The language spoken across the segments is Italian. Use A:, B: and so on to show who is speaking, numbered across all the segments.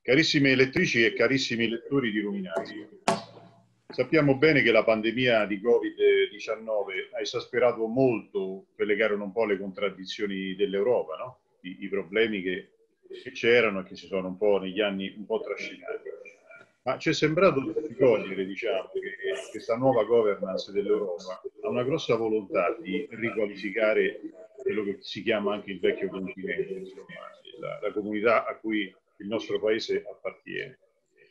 A: Carissime lettrici e carissimi lettori di Ruminati, sappiamo bene che la pandemia di Covid-19 ha esasperato molto quelle che erano un po' le contraddizioni dell'Europa, no? I problemi che c'erano e che si sono un po' negli anni un po' trascinati. Ma ci è sembrato di cogliere, diciamo, che questa nuova governance dell'Europa ha una grossa volontà di riqualificare quello che si chiama anche il vecchio continente, insomma, la comunità a cui il nostro paese appartiene.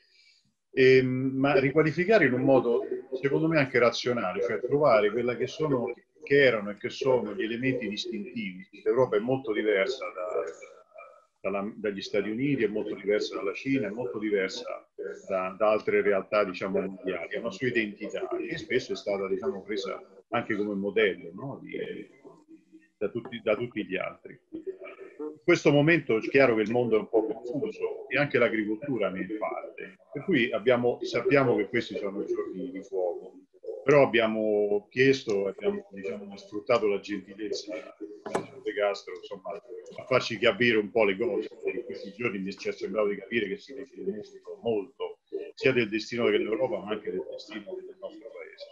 A: Ma riqualificare in un modo, secondo me, anche razionale, cioè trovare quella che erano e che sono gli elementi distintivi. L'Europa è molto diversa dagli Stati Uniti, è molto diversa dalla Cina, è molto diversa da altre realtà, diciamo, mondiali, ha una sua identità che spesso è stata, diciamo, presa anche come modello, no? Da tutti gli altri. In questo momento è chiaro che il mondo è un po' confuso e anche l'agricoltura ne è parte, per cui sappiamo che questi sono giorni di fuoco, però abbiamo chiesto, abbiamo, diciamo, sfruttato la gentilezza del De Castro, insomma, a farci capire un po' le cose. In questi giorni mi ci è sembrato di capire che si decide molto, sia del destino dell'Europa ma anche del destino del nostro paese.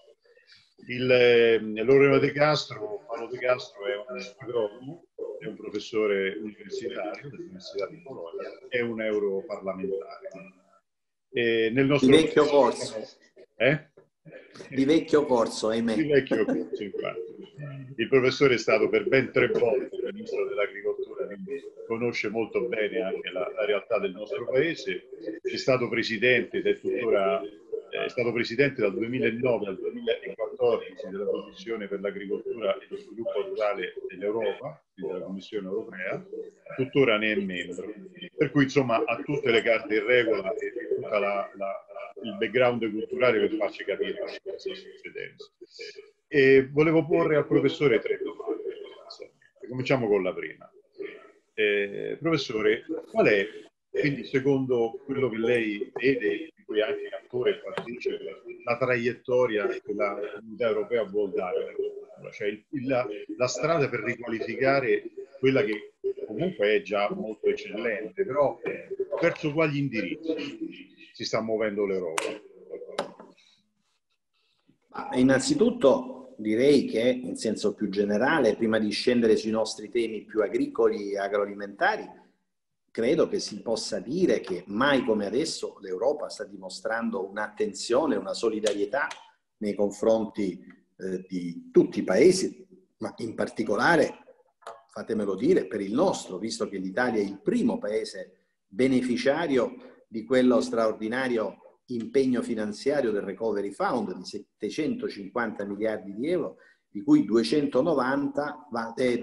A: Paolo De Castro è un agronomo, è un professore universitario dell'Università di Bologna, è un europarlamentare. Nel nostro
B: di vecchio corso. Di vecchio corso, ahimè.
A: Di vecchio corso, infatti. Il professore è stato per ben 3 volte ministro dell'agricoltura, quindi conosce molto bene anche la realtà del nostro paese. È stato presidente ed è tuttora stato presidente dal 2009 al 2014 della Commissione per l'agricoltura e lo sviluppo rurale dell'Europa, della Commissione europea, tuttora ne è membro. Per cui insomma ha tutte le carte in regola e tutto il background culturale per farci capire cosa sta succedendo. E volevo porre al professore 3 domande. Cominciamo con la prima. Professore, qual è, quindi secondo quello che lei vede, di cui è anche attore e partecipe, la traiettoria che la comunità europea vuol dare, cioè la strada per riqualificare quella che comunque è già molto eccellente, però verso quali indirizzi si sta muovendo l'Europa?
B: Innanzitutto direi che in senso più generale, prima di scendere sui nostri temi più agricoli e agroalimentari, credo che si possa dire che mai come adesso l'Europa sta dimostrando un'attenzione, una solidarietà nei confronti di tutti i paesi, ma in particolare, fatemelo dire, per il nostro, visto che l'Italia è il primo paese beneficiario di quello straordinario impegno finanziario del Recovery Fund di 750 miliardi di euro, di cui 209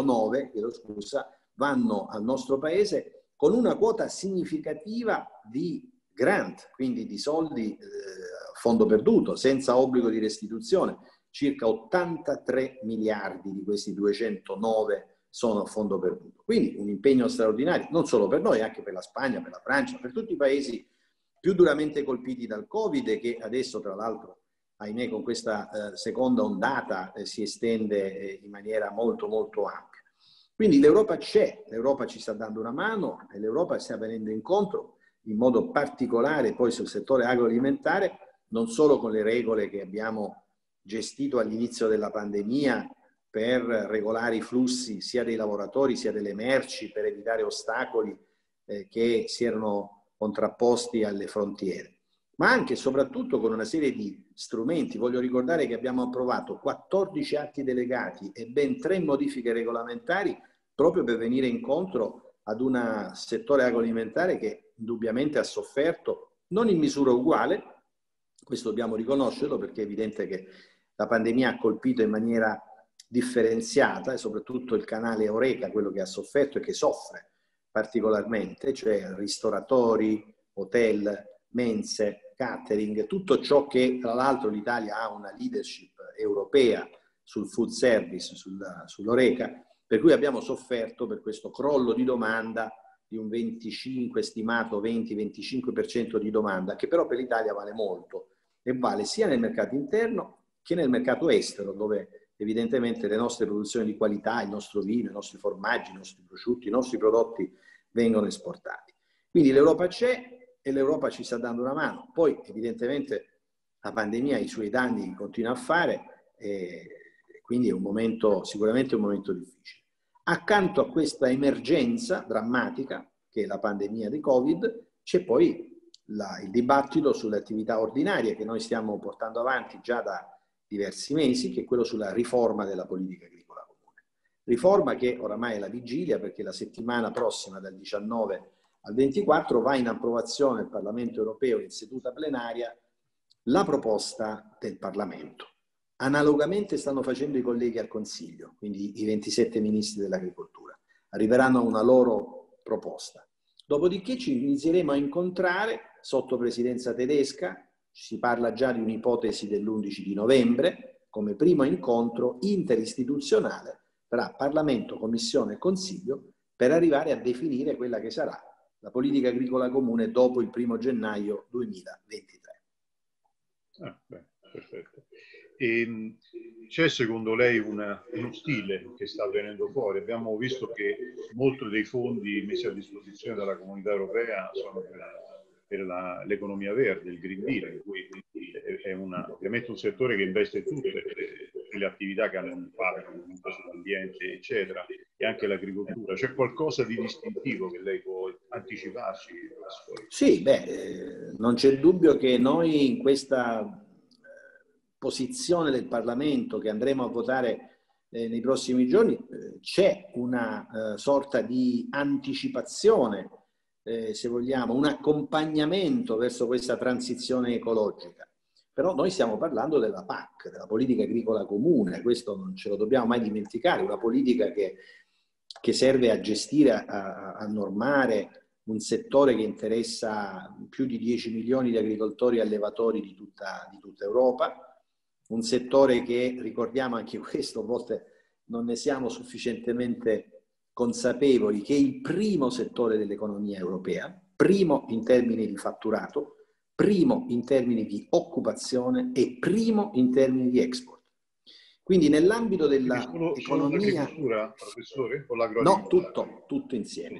B: vanno al nostro paese con una quota significativa di grant, quindi di soldi a fondo perduto, senza obbligo di restituzione. Circa 83 miliardi di questi 209 sono a fondo perduto. Quindi un impegno straordinario, non solo per noi, anche per la Spagna, per la Francia, per tutti i paesi più duramente colpiti dal Covid e che adesso, tra l'altro, ahimè, con questa seconda ondata si estende in maniera molto, molto ampia. Quindi l'Europa c'è, l'Europa ci sta dando una mano e l'Europa sta venendo incontro in modo particolare poi sul settore agroalimentare, non solo con le regole che abbiamo gestito all'inizio della pandemia per regolare i flussi sia dei lavoratori sia delle merci, per evitare ostacoli che si erano contrapposti alle frontiere, ma anche e soprattutto con una serie di strumenti. Voglio ricordare che abbiamo approvato 14 atti delegati e ben 3 modifiche regolamentari proprio per venire incontro ad un settore agroalimentare che indubbiamente ha sofferto, non in misura uguale, questo dobbiamo riconoscerlo perché è evidente che la pandemia ha colpito in maniera differenziata e soprattutto il canale Horeca, quello che ha sofferto e che soffre particolarmente, cioè ristoratori, hotel, mense, catering, tutto ciò che tra l'altro l'Italia ha una leadership europea sul food service, sull'Horeca, per cui abbiamo sofferto per questo crollo di domanda di un 25, stimato 20-25% di domanda, che però per l'Italia vale molto e vale sia nel mercato interno che nel mercato estero, dove evidentemente le nostre produzioni di qualità, il nostro vino, i nostri formaggi, i nostri prosciutti, i nostri prodotti vengono esportati. Quindi l'Europa c'è e l'Europa ci sta dando una mano. Poi evidentemente la pandemia i suoi danni continua a fare e quindi è un momento, sicuramente un momento difficile. Accanto a questa emergenza drammatica, che è la pandemia di Covid, c'è poi il dibattito sulle attività ordinarie che noi stiamo portando avanti già da diversi mesi, che è quello sulla riforma della politica agricola comune. Riforma che oramai è la vigilia, perché la settimana prossima, dal 19 al 24, va in approvazione al Parlamento europeo in seduta plenaria la proposta del Parlamento. Analogamente stanno facendo i colleghi al Consiglio, quindi i 27 ministri dell'agricoltura. Arriveranno a una loro proposta. Dopodiché ci inizieremo a incontrare sotto presidenza tedesca, si parla già di un'ipotesi dell'11 di novembre, come primo incontro interistituzionale tra Parlamento, Commissione e Consiglio per arrivare a definire quella che sarà la politica agricola comune dopo il 1° gennaio 2023.
A: Perfetto. E c'è secondo lei uno stile che sta venendo fuori? Abbiamo visto che molti dei fondi messi a disposizione dalla Comunità Europea sono per l'economia verde, il Green Deal, in cui è ovviamente un settore che investe tutte le attività che hanno un impatto sull'ambiente, eccetera, e anche l'agricoltura. C'è qualcosa di distintivo che lei può anticiparci?
B: Sì, non c'è dubbio che noi in questa posizione del Parlamento che andremo a votare nei prossimi giorni c'è una sorta di anticipazione, se vogliamo, un accompagnamento verso questa transizione ecologica. Però noi stiamo parlando della PAC, della politica agricola comune, questo non ce lo dobbiamo mai dimenticare, una politica che serve a gestire, a normare un settore che interessa più di 10 milioni di agricoltori e allevatori di tutta Europa, un settore che, ricordiamo anche questo, a volte non ne siamo sufficientemente consapevoli, che è il primo settore dell'economia europea, primo in termini di fatturato, primo in termini di occupazione e primo in termini di export. Quindi nell'ambito dell'economia...
A: Solo l'agricoltura, professore, o l'agroalimentare?
B: No, tutto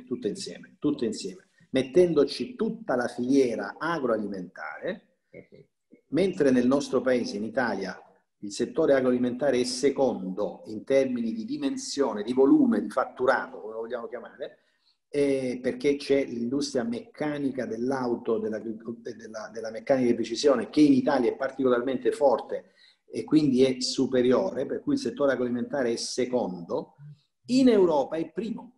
B: insieme, mettendoci tutta la filiera agroalimentare, mentre nel nostro paese, in Italia, il settore agroalimentare è secondo in termini di dimensione, di volume, di fatturato, come lo vogliamo chiamare, perché c'è l'industria meccanica dell'auto, della meccanica di precisione, che in Italia è particolarmente forte e quindi è superiore, per cui il settore agroalimentare è secondo, in Europa è primo.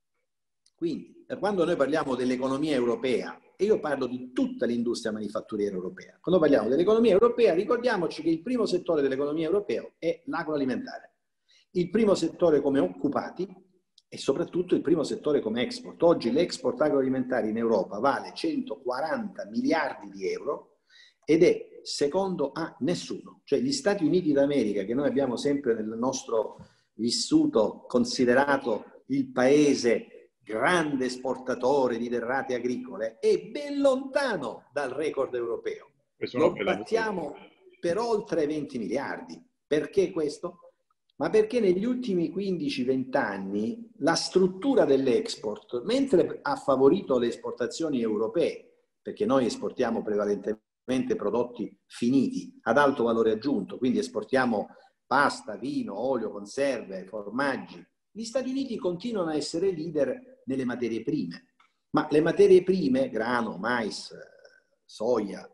B: Quindi, quando noi parliamo dell'economia europea, e io parlo di tutta l'industria manifatturiera europea, quando parliamo dell'economia europea ricordiamoci che il primo settore dell'economia europea è l'agroalimentare, il primo settore come occupati e soprattutto il primo settore come export. Oggi l'export agroalimentare in Europa vale 140 miliardi di euro ed è secondo a nessuno. Cioè gli Stati Uniti d'America, che noi abbiamo sempre nel nostro vissuto considerato il paese grande esportatore di derrate agricole, è ben lontano dal record europeo. Lo battiamo per oltre 20 miliardi. Perché questo? Ma perché negli ultimi 15-20 anni la struttura dell'export, mentre ha favorito le esportazioni europee, perché noi esportiamo prevalentemente prodotti finiti ad alto valore aggiunto, quindi esportiamo pasta, vino, olio, conserve, formaggi, gli Stati Uniti continuano a essere leader nelle materie prime, ma le materie prime, grano, mais, soia,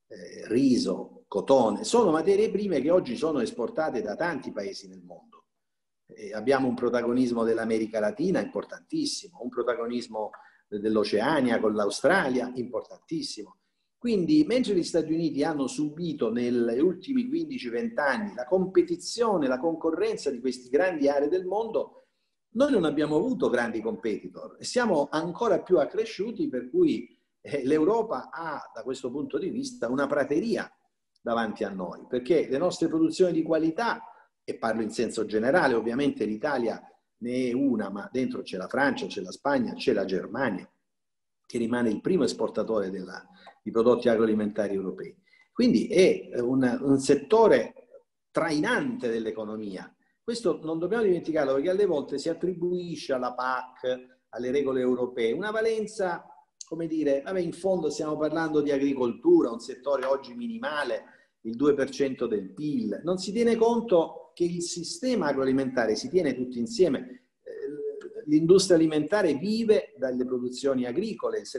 B: riso, cotone, sono materie prime che oggi sono esportate da tanti paesi nel mondo. Abbiamo un protagonismo dell'America Latina importantissimo, un protagonismo dell'Oceania con l'Australia importantissimo. Quindi, mentre gli Stati Uniti hanno subito negli ultimi 15-20 anni la competizione, la concorrenza di queste grandi aree del mondo, noi non abbiamo avuto grandi competitor e siamo ancora più accresciuti, per cui l'Europa ha da questo punto di vista una prateria davanti a noi, perché le nostre produzioni di qualità, e parlo in senso generale, ovviamente l'Italia ne è una, ma dentro c'è la Francia, c'è la Spagna, c'è la Germania, che rimane il primo esportatore di prodotti agroalimentari europei. Quindi è un settore trainante dell'economia. Questo non dobbiamo dimenticarlo, perché alle volte si attribuisce alla PAC, alle regole europee, una valenza come dire, vabbè, in fondo stiamo parlando di agricoltura, un settore oggi minimale, il 2% del PIL. Non si tiene conto che il sistema agroalimentare si tiene tutti insieme. L'industria alimentare vive dalle produzioni agricole, il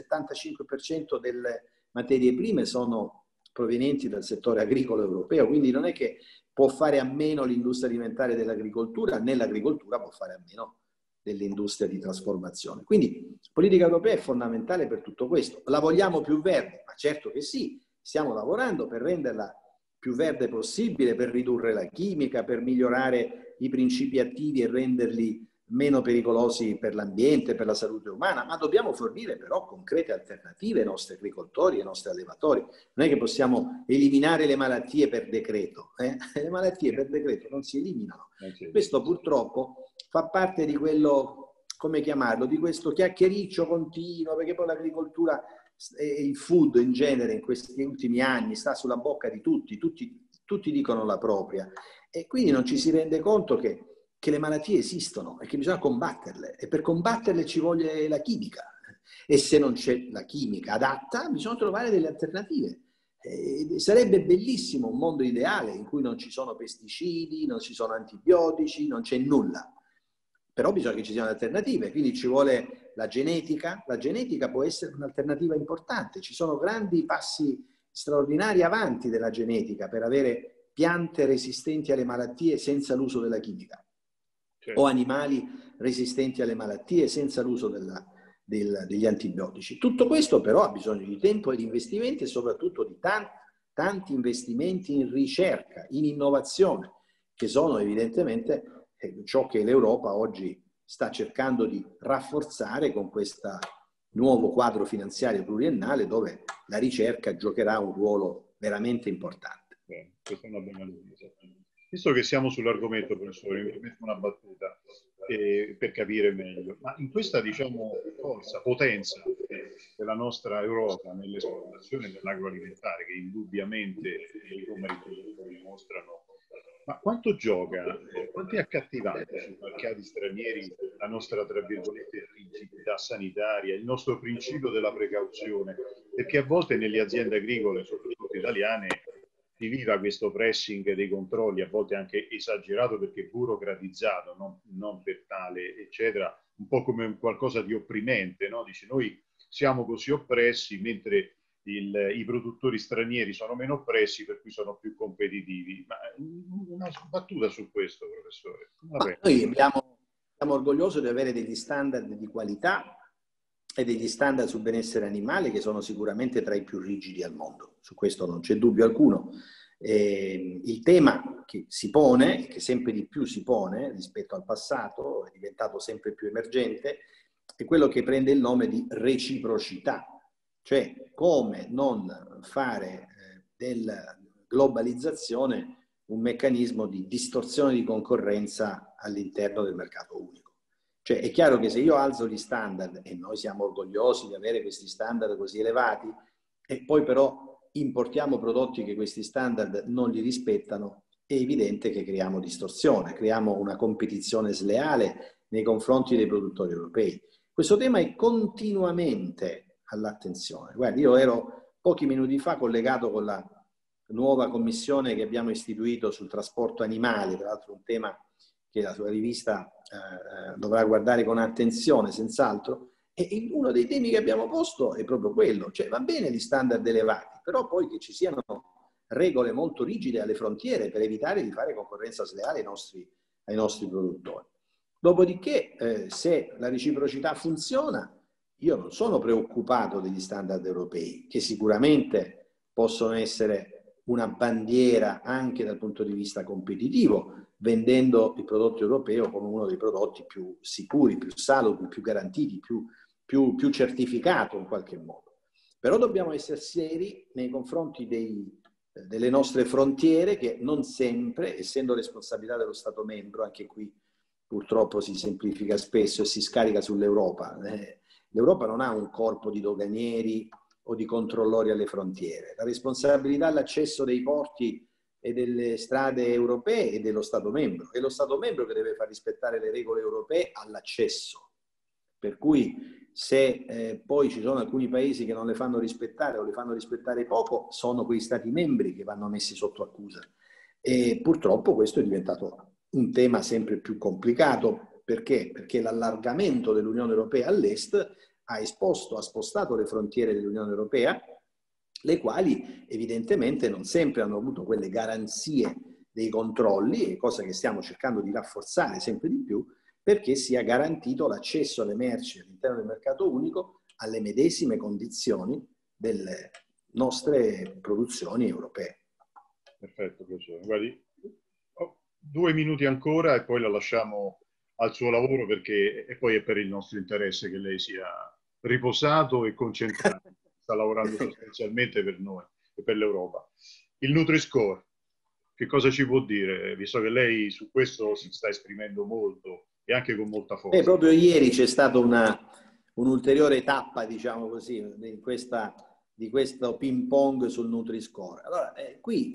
B: 75% delle materie prime sono provenienti dal settore agricolo europeo, quindi non è che può fare a meno l'industria alimentare dell'agricoltura, né l'agricoltura può fare a meno dell'industria di trasformazione. Quindi la politica europea è fondamentale per tutto questo. La vogliamo più verde? Ma certo che sì, stiamo lavorando per renderla più verde possibile, per ridurre la chimica, per migliorare i principi attivi e renderli meno pericolosi per l'ambiente, per la salute umana, ma dobbiamo fornire però concrete alternative ai nostri agricoltori, ai nostri allevatori. Non è che possiamo eliminare le malattie per decreto. Le malattie per decreto non si eliminano. Questo purtroppo fa parte di quello, come chiamarlo, di questo chiacchiericcio continuo, perché poi l'agricoltura e il food in genere in questi ultimi anni sta sulla bocca di tutti dicono la propria, e quindi non ci si rende conto che le malattie esistono e che bisogna combatterle, e per combatterle ci vuole la chimica, e se non c'è la chimica adatta bisogna trovare delle alternative. Sarebbe bellissimo un mondo ideale in cui non ci sono pesticidi, non ci sono antibiotici, non c'è nulla, però bisogna che ci siano alternative, quindi ci vuole la genetica può essere un'alternativa importante, ci sono grandi passi straordinari avanti della genetica per avere piante resistenti alle malattie senza l'uso della chimica. O animali resistenti alle malattie senza l'uso degli antibiotici. Tutto questo però ha bisogno di tempo e di investimenti, e soprattutto di tanti investimenti in ricerca, in innovazione, che sono evidentemente ciò che l'Europa oggi sta cercando di rafforzare con questo nuovo quadro finanziario pluriennale, dove la ricerca giocherà un ruolo veramente importante.
A: Questa è una bella notizia. Visto che siamo sull'argomento, professore, mi permetto una battuta per capire meglio. Ma in questa, diciamo, potenza della nostra Europa nell'esportazione dell'agroalimentare, che indubbiamente i numeri dimostrano, ma quanto gioca, quanto è accattivante sui mercati stranieri la nostra, tra virgolette, rigidità sanitaria, il nostro principio della precauzione? Perché a volte nelle aziende agricole, soprattutto italiane, si viva questo pressing dei controlli, a volte anche esagerato perché burocratizzato, non per tale, eccetera, un po' come qualcosa di opprimente, no? Dice, noi siamo così oppressi, mentre i produttori stranieri sono meno oppressi, per cui sono più competitivi. Ma una battuta su questo, professore.
B: Noi siamo orgogliosi di avere degli standard di qualità e degli standard sul benessere animale che sono sicuramente tra i più rigidi al mondo. Su questo non c'è dubbio alcuno. Il tema che si pone, e che sempre di più si pone rispetto al passato, è diventato sempre più emergente, è quello che prende il nome di reciprocità, cioè come non fare della globalizzazione un meccanismo di distorsione di concorrenza all'interno del mercato unico. Cioè è chiaro che se io alzo gli standard, e noi siamo orgogliosi di avere questi standard così elevati, e poi però importiamo prodotti che questi standard non li rispettano, è evidente che creiamo distorsione, creiamo una competizione sleale nei confronti dei produttori europei. Questo tema è continuamente all'attenzione. Guardi, io ero pochi minuti fa collegato con la nuova commissione che abbiamo istituito sul trasporto animale, tra l'altro un tema che la sua rivista dovrà guardare con attenzione, senz'altro, e uno dei temi che abbiamo posto è proprio quello, cioè va bene gli standard elevati, però poi che ci siano regole molto rigide alle frontiere per evitare di fare concorrenza sleale ai nostri produttori. Dopodiché, se la reciprocità funziona, io non sono preoccupato degli standard europei, che sicuramente possono essere una bandiera anche dal punto di vista competitivo, vendendo il prodotto europeo come uno dei prodotti più sicuri, più salubri, più garantiti, più certificato in qualche modo. Però dobbiamo essere seri nei confronti delle nostre frontiere, che non sempre, essendo responsabilità dello Stato membro, anche qui purtroppo si semplifica spesso e si scarica sull'Europa. L'Europa non ha un corpo di doganieri o di controllori alle frontiere. La responsabilità all'accesso dei porti e delle strade europee è dello Stato membro. È lo Stato membro che deve far rispettare le regole europee all'accesso. Per cui Se poi ci sono alcuni paesi che non le fanno rispettare o le fanno rispettare poco, sono quei stati membri che vanno messi sotto accusa. E purtroppo questo è diventato un tema sempre più complicato. Perché? Perché l'allargamento dell'Unione Europea all'est ha spostato le frontiere dell'Unione Europea, le quali evidentemente non sempre hanno avuto quelle garanzie dei controlli, cosa che stiamo cercando di rafforzare sempre di più, perché sia garantito l'accesso alle merci all'interno del mercato unico alle medesime condizioni delle nostre produzioni europee.
A: Perfetto, professore. Guardi, 2 minuti ancora e poi la lasciamo al suo lavoro, perché e poi è per il nostro interesse che lei sia riposato e concentrato. Sta lavorando sostanzialmente per noi e per l'Europa. Il Nutri-Score, che cosa ci può dire? Visto che lei su questo si sta esprimendo molto e anche con molta forza.
B: Proprio ieri c'è stata un'ulteriore tappa, diciamo così, di questo ping pong sul Nutri-Score. Allora, qui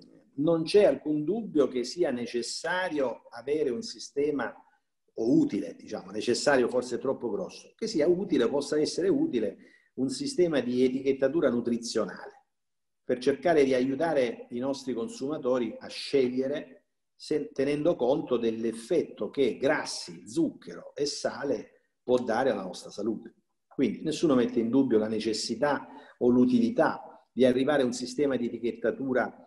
B: non c'è alcun dubbio che sia necessario avere un sistema, o utile, diciamo, necessario forse è troppo grosso, che sia utile, possa essere utile un sistema di etichettatura nutrizionale per cercare di aiutare i nostri consumatori a scegliere, tenendo conto dell'effetto che grassi, zucchero e sale può dare alla nostra salute. Quindi nessuno mette in dubbio la necessità o l'utilità di arrivare a un sistema di etichettatura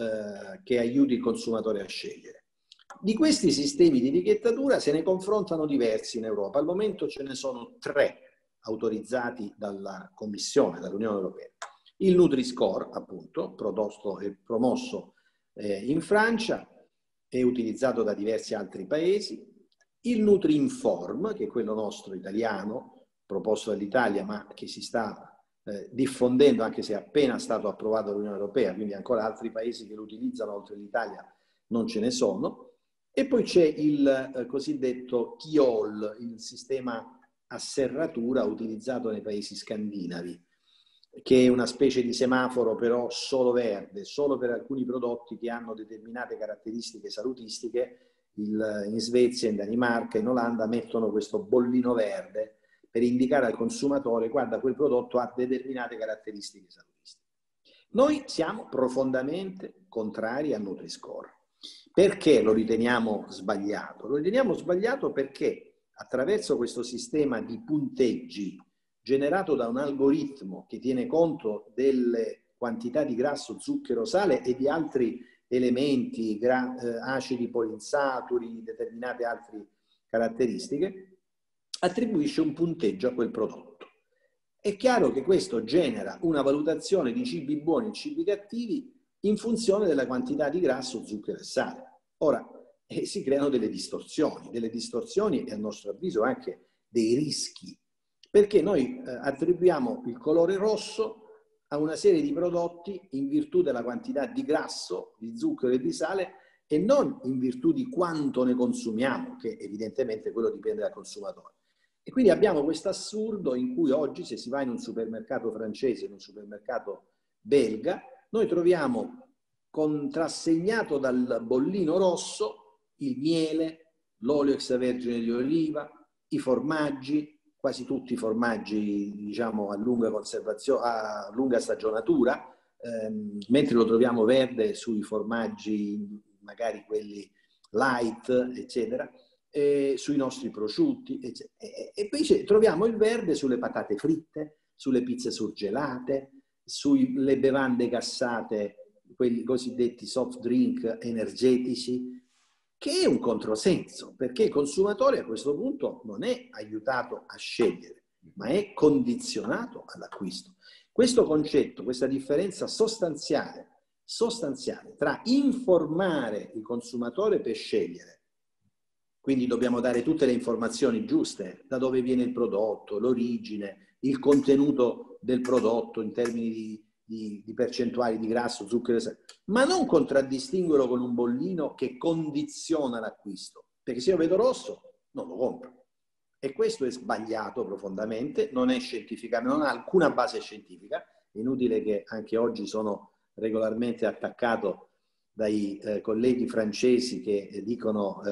B: che aiuti il consumatore a scegliere. Di questi sistemi di etichettatura se ne confrontano diversi in Europa. Al momento ce ne sono 3 autorizzati dalla Commissione, dall'Unione Europea. Il Nutri-Score, appunto, prodotto e promosso in Francia, è utilizzato da diversi altri paesi. Il Nutri-Inform, che è quello nostro italiano, proposto dall'Italia, ma che si sta diffondendo, anche se è appena stato approvato dall'Unione Europea, quindi ancora altri paesi che lo utilizzano oltre l'Italia non ce ne sono. E poi c'è il cosiddetto KIOL, il sistema a serratura utilizzato nei paesi scandinavi, che è una specie di semaforo però solo verde, solo per alcuni prodotti che hanno determinate caratteristiche salutistiche. In Svezia, in Danimarca, in Olanda mettono questo bollino verde per indicare al consumatore: guarda, quel prodotto ha determinate caratteristiche salutistiche. Noi siamo profondamente contrari al Nutri-Score. Perché lo riteniamo sbagliato? Lo riteniamo sbagliato perché attraverso questo sistema di punteggi generato da un algoritmo che tiene conto delle quantità di grasso, zucchero, sale e di altri elementi, acidi poliinsaturi, determinate altre caratteristiche, attribuisce un punteggio a quel prodotto. È chiaro che questo genera una valutazione di cibi buoni e cibi cattivi in funzione della quantità di grasso, zucchero e sale. Ora, si creano delle distorsioni e a nostro avviso anche dei rischi, perché noi attribuiamo il colore rosso a una serie di prodotti in virtù della quantità di grasso, di zucchero e di sale e non in virtù di quanto ne consumiamo, che evidentemente quello dipende dal consumatore. E quindi abbiamo questo assurdo in cui oggi, se si va in un supermercato francese, in un supermercato belga, noi troviamo contrassegnato dal bollino rosso il miele, l'olio extravergine di oliva, i formaggi, quasi tutti i formaggi, diciamo, a lunga conservazione, a lunga stagionatura, mentre lo troviamo verde sui formaggi, magari quelli light, eccetera, sui nostri prosciutti, eccetera. E poi troviamo il verde sulle patate fritte, sulle pizze surgelate, sulle bevande gassate, quelli cosiddetti soft drink energetici, che è un controsenso, perché il consumatore a questo punto non è aiutato a scegliere, ma è condizionato all'acquisto. Questo concetto, questa differenza sostanziale tra informare il consumatore per scegliere, quindi dobbiamo dare tutte le informazioni giuste, da dove viene il prodotto, l'origine, il contenuto del prodotto in termini di percentuali di grasso, zucchero, ma non contraddistinguerlo con un bollino che condiziona l'acquisto, perché se io vedo rosso non lo compro. E questo è sbagliato profondamente, non è scientificamente, non ha alcuna base scientifica. È inutile che anche oggi sono regolarmente attaccato dai colleghi francesi che dicono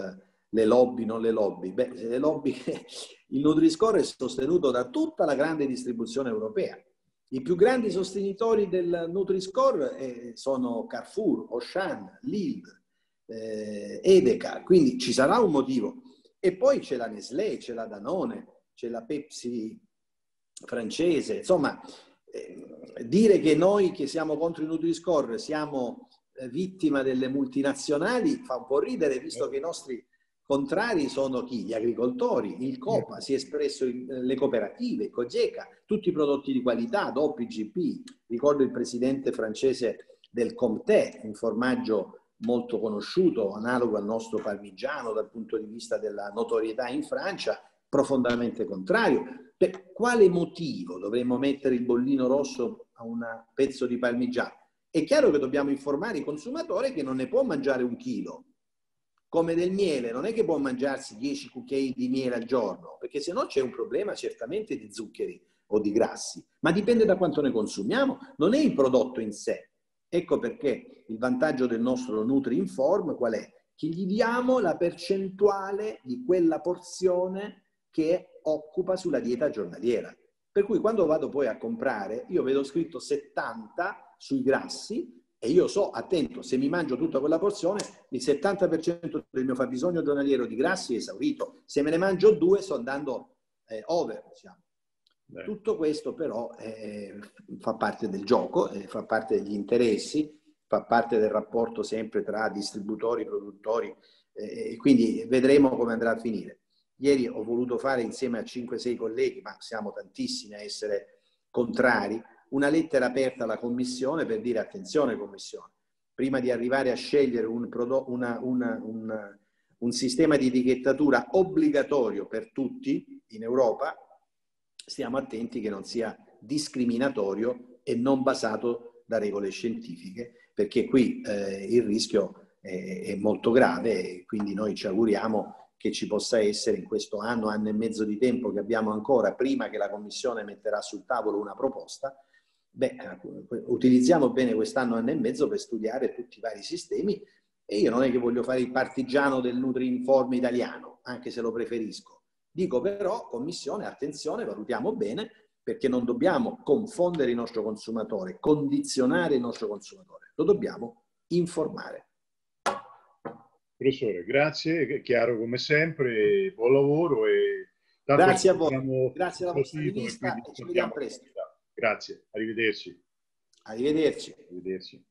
B: le lobby, non le lobby. Beh, le lobby, il Nutri-Score è sostenuto da tutta la grande distribuzione europea. I più grandi sostenitori del Nutri-Score sono Carrefour, Auchan, Lidl, Edeka, quindi ci sarà un motivo. E poi c'è la Nestlé, c'è la Danone, c'è la Pepsi francese, insomma, dire che noi che siamo contro il Nutri-Score siamo vittima delle multinazionali fa un po' ridere, visto che i nostri contrari sono chi? Gli agricoltori, il COPA, si è espresso le cooperative, il COGECA, tutti i prodotti di qualità, DOP, IGP. Ricordo il presidente francese del Comté, un formaggio molto conosciuto, analogo al nostro parmigiano dal punto di vista della notorietà in Francia, profondamente contrario. Per quale motivo dovremmo mettere il bollino rosso a un pezzo di parmigiano? È chiaro che dobbiamo informare il consumatore che non ne può mangiare un chilo. Come del miele, non è che può mangiarsi 10 cucchiai di miele al giorno, perché se no c'è un problema certamente di zuccheri o di grassi, ma dipende da quanto ne consumiamo, non è il prodotto in sé. Ecco perché il vantaggio del nostro Nutri-Inform qual è? Che gli diamo la percentuale di quella porzione che occupa sulla dieta giornaliera. Per cui quando vado poi a comprare, io vedo scritto 70 sui grassi, e io so, attento, se mi mangio tutta quella porzione, il 70% del mio fabbisogno giornaliero di grassi è esaurito. Se me ne mangio 2, sto andando over, diciamo. Tutto questo però fa parte del gioco, fa parte degli interessi, fa parte del rapporto sempre tra distributori, produttori, e quindi vedremo come andrà a finire. Ieri ho voluto fare insieme a 5-6 colleghi, ma siamo tantissimi a essere contrari, una lettera aperta alla Commissione per dire attenzione Commissione, prima di arrivare a scegliere un sistema di etichettatura obbligatorio per tutti in Europa, stiamo attenti che non sia discriminatorio e non basato da regole scientifiche, perché qui il rischio è molto grave e quindi noi ci auguriamo che ci possa essere in questo anno e mezzo di tempo che abbiamo ancora prima che la Commissione metterà sul tavolo una proposta. Beh, utilizziamo bene quest'anno e mezzo per studiare tutti i vari sistemi e io non è che voglio fare il partigiano del Nutri-Inform italiano, anche se lo preferisco. Dico però, Commissione, attenzione, valutiamo bene, perché non dobbiamo confondere il nostro consumatore, condizionare il nostro consumatore, lo dobbiamo informare.
A: Professore, grazie, è chiaro come sempre, buon lavoro e
B: grazie a voi, grazie alla vostra rivista e ci vediamo presto.
A: Grazie, arrivederci.
B: Arrivederci.
A: Arrivederci.